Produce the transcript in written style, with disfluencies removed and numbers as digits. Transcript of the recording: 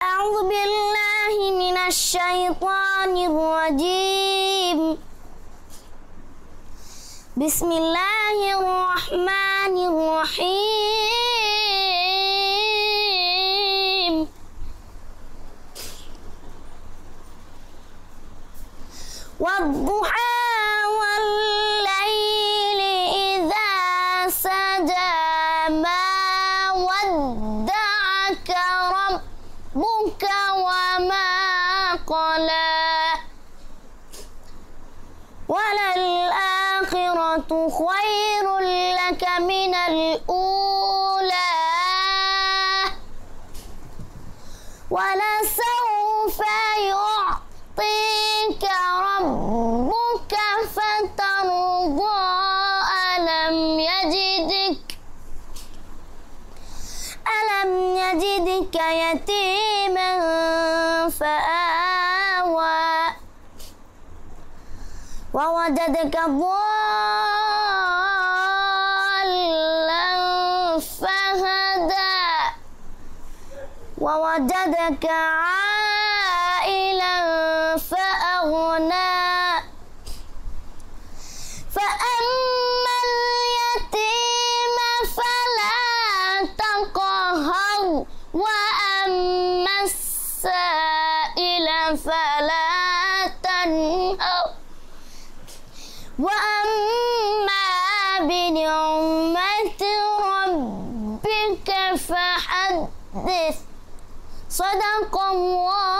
أعوذ بالله من الشيطان الرجيم. بسم الله الرحمن الرحيم. والضحى والليل إذا سجى ما ودعك ربك وما قلى وللآخرة خير لك من الأولى ولسوف يعطيك ربك فترضى ألم يجدك يتيما فآوى ووجدك ضالا فهدى ووجدك عائلا فأغنى فأما اليتيم فلا تقهر وأما السائل فلا تنهر وأما بنعمة ربك فحدث. صدق الله.